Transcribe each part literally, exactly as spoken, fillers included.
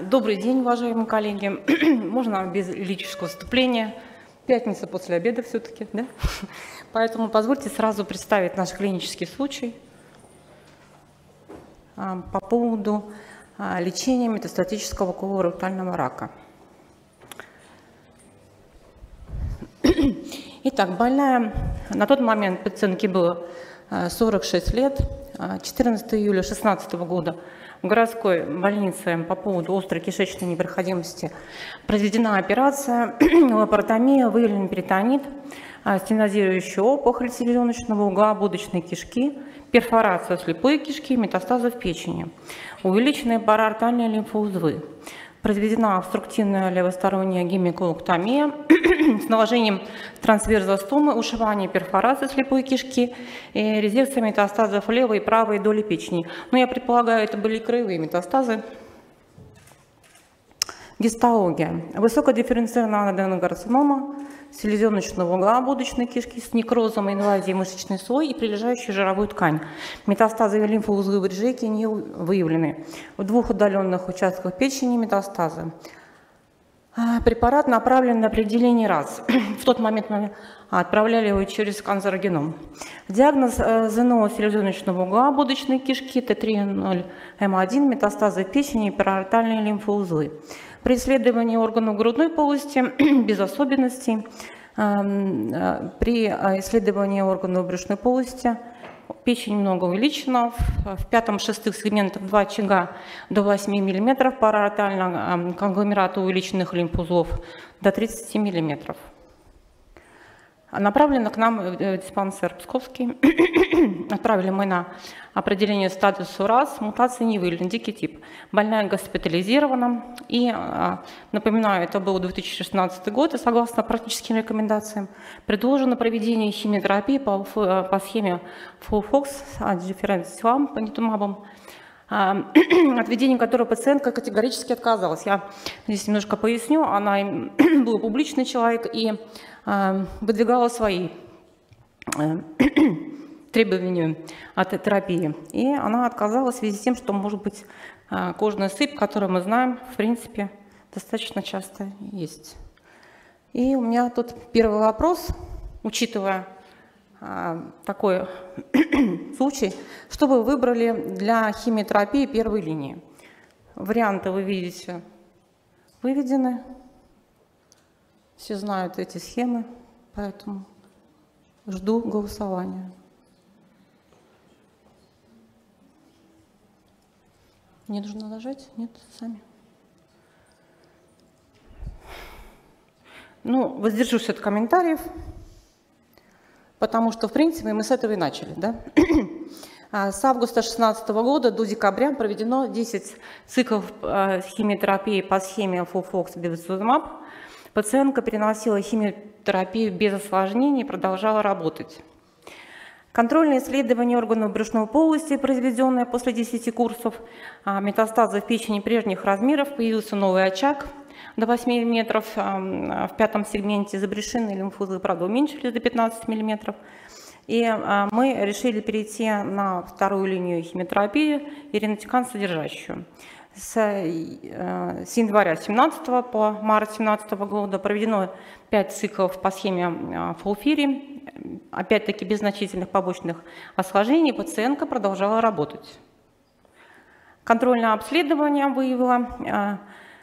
Добрый день, уважаемые коллеги. Можно без лирического вступления? Пятница после обеда все-таки, да? Поэтому позвольте сразу представить наш клинический случай по поводу лечения метастатического колоректального рака. Итак, больная, на тот момент пациентке было сорок шесть лет, четырнадцатого июля две тысячи шестнадцатого года в городской больнице по поводу острой кишечной непроходимости произведена операция, лапаротомия, выявлен перитонит, стенозирующая опухоль селезеночного угла ободочной кишки, перфорация слепой кишки, метастазы в печени, увеличенные параортальные лимфоузлы. Произведена обструктивная левосторонняя гемиколоктомия с наложением трансверзостомы, ушивание перфорации слепой кишки и резекция метастазов левой и правой доли печени. Но я предполагаю, это были краевые метастазы. Гистология. Высокодифференцированная аденокарцинома селезеночного угла ободочной кишки с некрозом, инвазией мышечный слой и прилежащую жировую ткань. Метастазы и лимфоузлы в реджеке не выявлены. В двух удаленных участках печени метастазы. Препарат направлен на определение РАС. В тот момент мы отправляли его через канцерогеном. Диагноз ЗНО селезеночного угла ободочной кишки Т три ноль М один, метастазы в печени и параортальные лимфоузлы. При исследовании органов грудной полости без особенностей, при исследовании органов брюшной полости печень много увеличена, в пятом-шестых сегментах два очага до восьми миллиметров, параортально конгломерат увеличенных лимфоузлов до тридцати миллиметров. Направлено к нам диспансер Псковский. Отправили мы на определение статуса РАС, мутации не выявлен, дикий тип. Больная госпитализирована. И, напоминаю, это был две тысячи шестнадцатый год, и согласно практическим рекомендациям предложено проведение химиотерапии по, по схеме Фолфокс с дифференциалом, панитумабом, от введения которой пациентка категорически отказалась. Я здесь немножко поясню. Она был публичный человек и выдвигала свои требования от терапии. И она отказалась в связи с тем, что может быть кожная сыпь, которую мы знаем, в принципе, достаточно часто есть. И у меня тут первый вопрос, учитывая такой случай, что вы выбрали для химиотерапии первой линии? Варианты вы видите выведены. Все знают эти схемы, поэтому жду голосования. Не нужно нажать? Нет, сами. Ну, воздержусь от комментариев, потому что, в принципе, мы с этого и начали, да? С августа две тысячи шестнадцатого года до декабря проведено десять циклов химиотерапии по схеме Фолфокс бевацизумаб. Пациентка переносила химиотерапию без осложнений и продолжала работать. Контрольное исследование органов брюшной полости, произведенное после десяти курсов, метастазы в печени прежних размеров, появился новый очаг до восьми миллиметров, в пятом сегменте забрешенные лимфоузлы, правда, уменьшились до пятнадцати миллиметров. И мы решили перейти на вторую линию химиотерапии, иринотекан содержащую. С января две тысячи семнадцатого по март две тысячи семнадцатого года проведено пять циклов по схеме Фолфири. Опять-таки без значительных побочных осложнений пациентка продолжала работать. Контрольное обследование выявило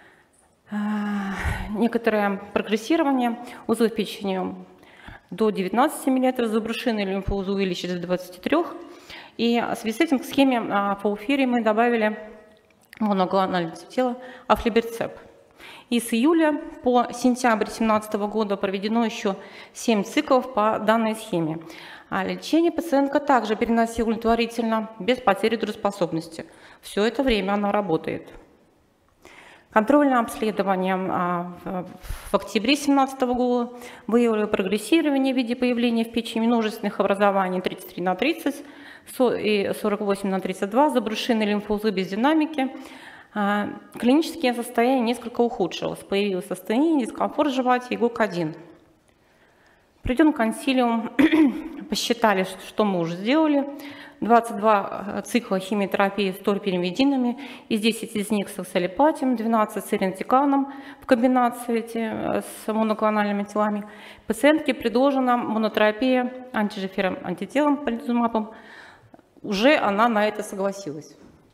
некоторое прогрессирование узлов печени до девятнадцати миллиметров, забрушенные лимфоузлы увеличились до двадцати трёх. И в связи с этим к схеме Фолфири мы добавили моноклональное тело афлиберцеп. И с июля по сентябрь две тысячи семнадцатого года проведено еще семь циклов по данной схеме. А лечение пациентка также переносила удовлетворительно, без потери трудоспособности. Все это время она работает. Контрольное обследование в октябре две тысячи семнадцатого года выявило прогрессирование в виде появления в печени множественных образований тридцать три на тридцать и сорок восемь на тридцать два, забрушенные лимфоузлы без динамики. Клиническое состояние несколько ухудшилось. Появилось астения, дискомфорт в животе и гок один. Проведен консилиум посчитали, что мы уже сделали. двадцать два цикла химиотерапии с торпиримидинами, из десяти из них с оксалипатием, двенадцать с иринотеканом в комбинации с моноклональными телами. Пациентке предложена монотерапия антижифером антителом полизумабом. Уже она на это согласилась.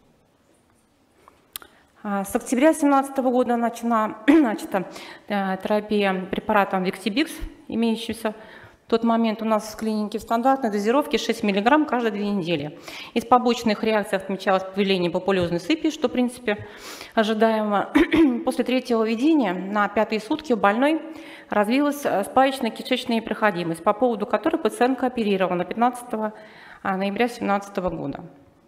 С октября две тысячи семнадцатого года начата, начата терапия препаратом Виктибикс, имеющимся в тот момент у нас в клинике в стандартной дозировке шесть миллиграмм каждые две недели. Из побочных реакций отмечалось появление папулезной сыпи, что в принципе ожидаемо. После третьего введения на пятые сутки у больной развилась спаечно-кишечная непроходимость, по поводу которой пациентка оперирована пятнадцатого ноября две тысячи семнадцатого года.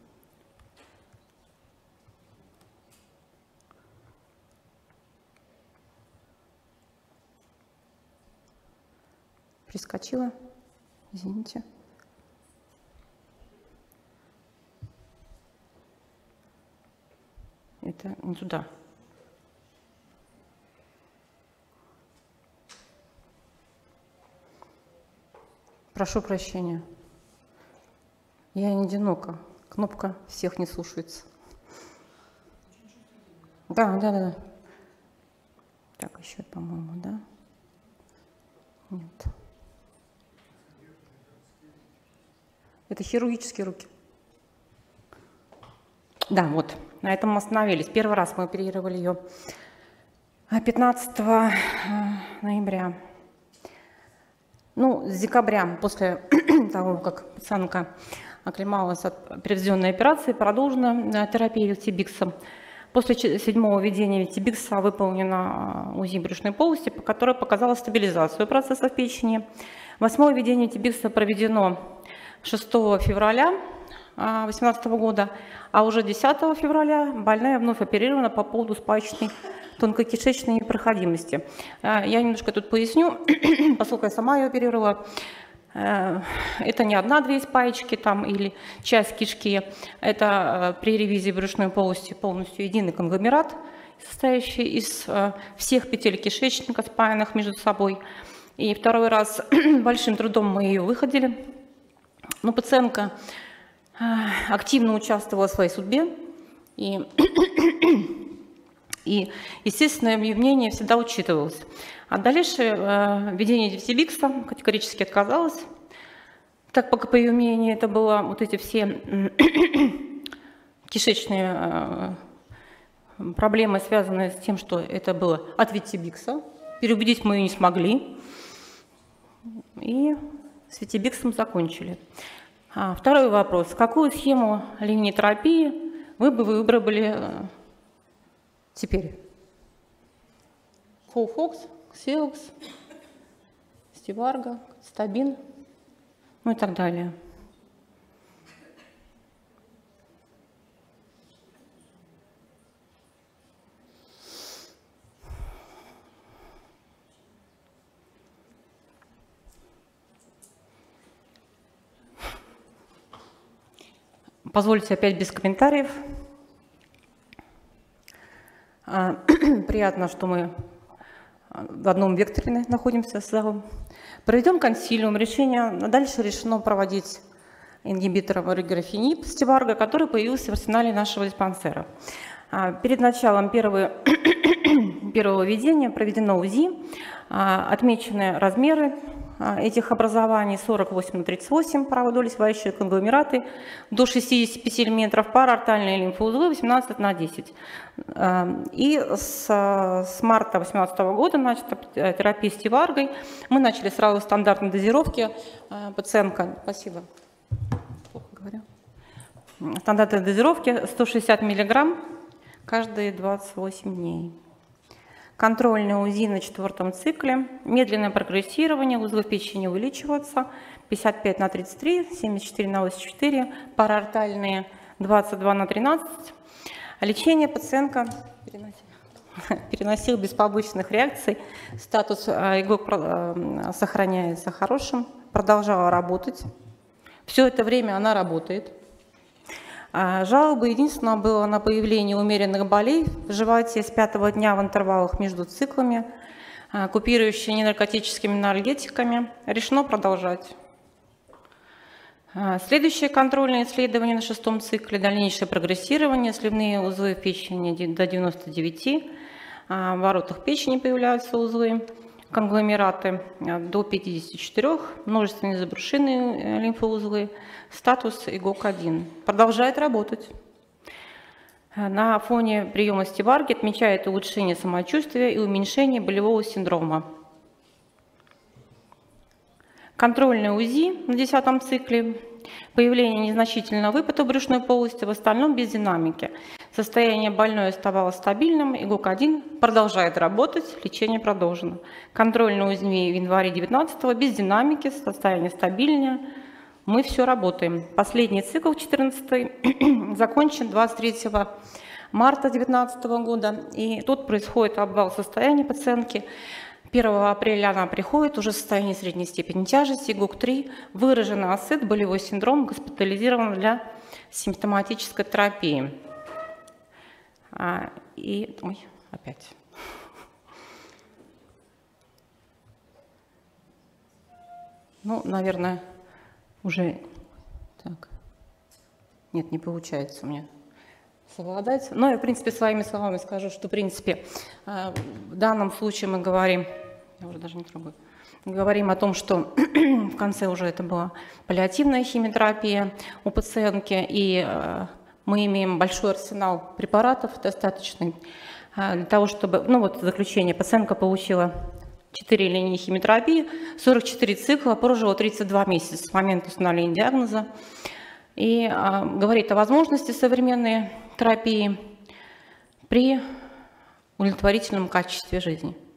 Прискочила, извините. Это не туда. Прошу прощения. Я не одинока. Кнопка всех не слушается. Да, да, да. Так, еще, по-моему, да? Нет. Это хирургические руки. Да, вот, на этом мы остановились. Первый раз мы оперировали ее пятнадцатого ноября. Ну, с декабря, после того, как пациентка оклемалась от проведенной операции, продолжена терапия Виктибиксом. После седьмого введения Виктибикса выполнена УЗИ брюшной полости, которая показала стабилизацию процессов печени. Восьмое введение Виктибикса проведено шестого февраля две тысячи восемнадцатого года, а уже десятого февраля больная вновь оперирована по поводу спаечной тонкокишечной непроходимости. Я немножко тут поясню, поскольку я сама ее оперировала. Это не одна-две спаечки там или часть кишки, это при ревизии брюшной полости полностью единый конгломерат, состоящий из всех петель кишечника, спаянных между собой. И второй раз большим трудом мы ее выходили. Но пациентка активно участвовала в своей судьбе, и, и естественно, ее мнение всегда учитывалось. А дальнейшее введение Виктибикса категорически отказалось, так как, по ее мнению, это было вот эти все кишечные проблемы, связанные с тем, что это было от Виктибикса. Переубедить мы ее не смогли, и с Виктибиксом закончили. А, второй вопрос. Какую схему линейной терапии вы бы выбрали теперь? Фолфокс, Ксиокс, Стиварго, Стабин, ну и так далее. Позвольте опять без комментариев. Приятно, что мы в одном векторе находимся с залом. Проведен консилиум. Решение дальше решено проводить ингибитором реграфенип Стиварго, который появился в арсенале нашего диспансера. Перед началом первого, первого введения проведено УЗИ, отмечены размеры этих образований: сорок восемь на тридцать восемь, правой доли свающие конгломераты, до шестидесяти пяти миллиметров, параортальные лимфоузлы восемнадцать на десять. И с, с марта две тысячи восемнадцатого года начата терапия Стиваргой. Мы начали сразу стандартной дозировки. Пациентка, спасибо, плохо говорю. Стандартной дозировки сто шестьдесят миллиграмм каждые двадцать восемь дней. Контрольное УЗИ на четвертом цикле, медленное прогрессирование, узлы печени увеличиваются, пятьдесят пять на тридцать три, семьдесят четыре на восемьдесят четыре, параортальные двадцать два на тринадцать. Лечение пациентка переносил, переносил без побочных реакций, статус иглок сохраняется хорошим, продолжала работать. Все это время она работает. Жалобы единственное было на появление умеренных болей в животе с пятого дня в интервалах между циклами, купирующие ненаркотическими анальгетиками. Решено продолжать. Следующее контрольное исследование на шестом цикле, дальнейшее прогрессирование, сливные узлы в печени до девяноста девяти, в воротах печени появляются узлы, конгломераты до пятидесяти четырёх, множественные забрюшинные лимфоузлы, статус ИГОК один. Продолжает работать. На фоне приема стиварги отмечает улучшение самочувствия и уменьшение болевого синдрома. Контрольное УЗИ на десятом цикле. Появление незначительного выпада в брюшной полости, в остальном без динамики. Состояние больной оставалось стабильным, ИГОК один продолжает работать, лечение продолжено. Контрольное УЗИ в январе девятнадцатого без динамики, состояние стабильное. Мы все работаем. Последний цикл четырнадцатый закончен двадцать третьего марта две тысячи девятнадцатого года. И тут происходит обвал состояния пациентки. первого апреля она приходит уже в состоянии средней степени тяжести, ИГОК три, выраженный АСИТ, болевой синдром, госпитализирован для симптоматической терапии. А, и, ой, опять. Ну, наверное, уже так. Нет, не получается у меня совладать. Но я, в принципе, своими словами скажу, что, в принципе, в данном случае мы говорим, я уже даже не трогаю, говорим о том, что в конце уже это была паллиативная химиотерапия у пациентки, и мы имеем большой арсенал препаратов достаточный для того, чтобы, ну вот заключение, пациентка получила четыре линии химиотерапии, сорок четыре цикла, прожила тридцать два месяца с момента установления диагноза, и а, говорит о возможности современной терапии при удовлетворительном качестве жизни.